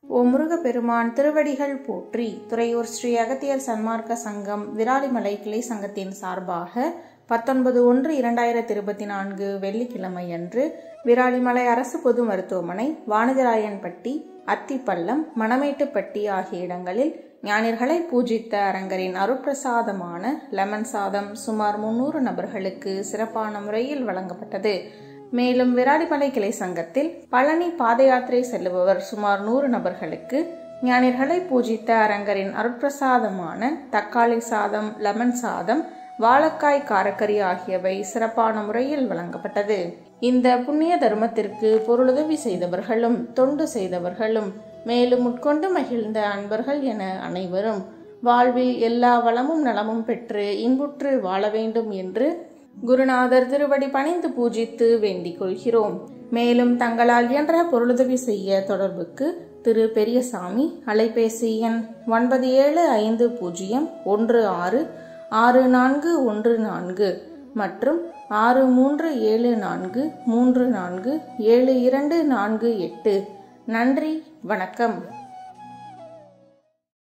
ஓ முருகப்பெருமான் திருவடிகள் போற்றி. துறையூர் ஸ்ரீ அகத்தியர் சன்மார்க்க சங்கம் விராலிமலை கிளை சங்கத்தின் சார்பாக 19/1/2024 வெள்ளிக்கிழமை அன்று விராலிமலை அரசு பொது மருத்துவமனை, வானதிராயன்பட்டி, அத்திப்பள்ளம், மணமேட்டுப்பட்டி ஆகிய இடங்களில் ஞானியர்களை பூஜித்த அரங்கரின் அருட்பிரசாதமான லெமன் சாதம் சுமார் 300 நபர்களுக்கு சிறப்பான முறையில் வழங்கப்பட்டது. மேலும் விராலிமலை கிளை சங்கத்தில் பழனி பாத யாத்திரை செல்லுபவர் சுமார் 100 நபர்களுக்கு ஞானியர்களை பூஜித்த அரங்கரின் அருட்பிரசாதமான தக்காளி சாதம், லெமன் சாதம், வாழைக்காய் காரக்கறி ஆகியவை சிறப்பான முறையில் வழங்கப்பட்டது. இந்த புண்ணிய தர்மத்திற்கு பொருளுதவி செய்தவர்களும் தொண்டு செய்தவர்களும் மேலும் உட்கொண்டு மகிழ்ந்த அன்பர்கள் என அனைவரும் வாழ்வில் எல்லா வளமும் நலமும் பெற்று இன்புற்று வாழ வேண்டும் என்று குருநாதர் திருவடி பணிந்து பூஜித்து வேண்டிக் கொள்கிறோம். மேலும் தங்களால் இயன்ற பொருளுதவி செய்ய தொடர்புக்கு திரு பெரியசாமி, அலைபேசி எண் 9750166414 மற்றும் 6374347248. நன்றி, வணக்கம்.